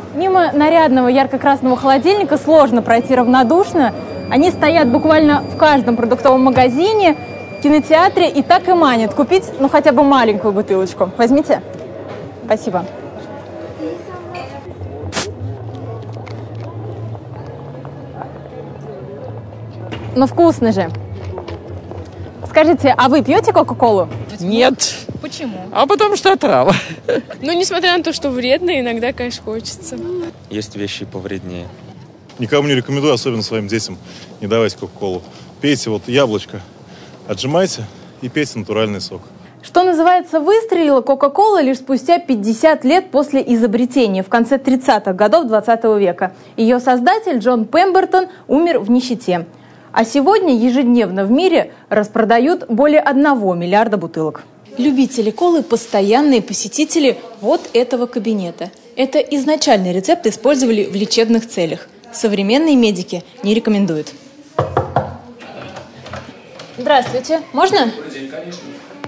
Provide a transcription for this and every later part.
Мимо нарядного ярко-красного холодильника сложно пройти равнодушно. Они стоят буквально в каждом продуктовом магазине, кинотеатре и так и манят купить, ну, хотя бы маленькую бутылочку. Возьмите. Спасибо. Ну, вкусно же. Скажите, а вы пьете Кока-Колу? Нет. Почему? А потому что отрава. Ну, несмотря на то, что вредно, иногда, конечно, хочется. Есть вещи повреднее. Никому не рекомендую, особенно своим детям, не давайте Кока-Колу. Пейте вот яблочко, отжимайте и пейте натуральный сок. Что называется, выстрелила Кока-Кола лишь спустя 50 лет после изобретения, в конце 30-х годов 20 века. Ее создатель Джон Пембертон умер в нищете. А сегодня ежедневно в мире распродают более 1 миллиарда бутылок. Любители колы – постоянные посетители вот этого кабинета. Это изначальный рецепт использовали в лечебных целях. Современные медики не рекомендуют. Здравствуйте. Можно? Добрый день, конечно.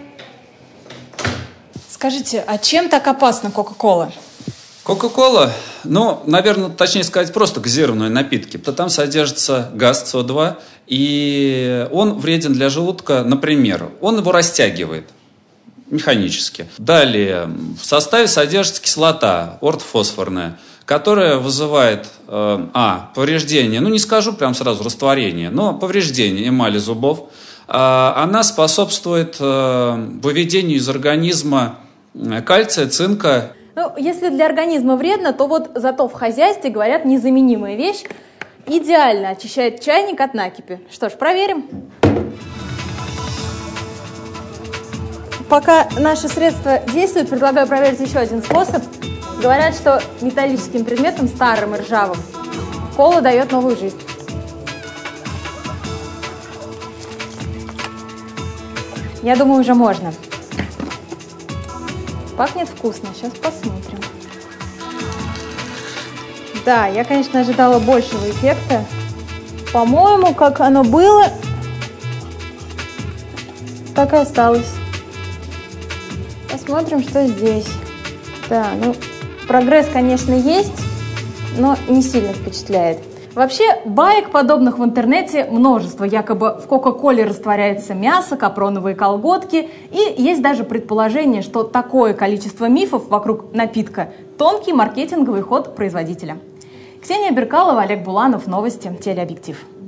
Скажите, а чем так опасна Кока-Кола? Кока-кола, ну, наверное, точнее сказать, просто газированные напитки. Там содержится газ СО2, и он вреден для желудка, например, он его растягивает механически. Далее, в составе содержится кислота ортофосфорная, которая вызывает повреждение, ну, не скажу прям сразу растворение, но повреждение эмали зубов. Она способствует выведению из организма кальция, цинка. Ну, если для организма вредно, то вот зато в хозяйстве, говорят, незаменимая вещь. Идеально очищает чайник от накипи. Что ж, проверим. Пока наше средство действует, предлагаю проверить еще один способ. Говорят, что металлическим предметом, старым и ржавым, кола дает новую жизнь. Я думаю, уже можно. Пахнет вкусно. Сейчас посмотрим. Да, я, конечно, ожидала большего эффекта. По-моему, как оно было, так и осталось. Посмотрим, что здесь. Да, ну, прогресс, конечно, есть, но не сильно впечатляет. Вообще, баек подобных в интернете множество. Якобы в Кока-Коле растворяется мясо, капроновые колготки. И есть даже предположение, что такое количество мифов вокруг напитка – тонкий маркетинговый ход производителя. Ксения Беркалова, Олег Буланов, новости, телеобъектив.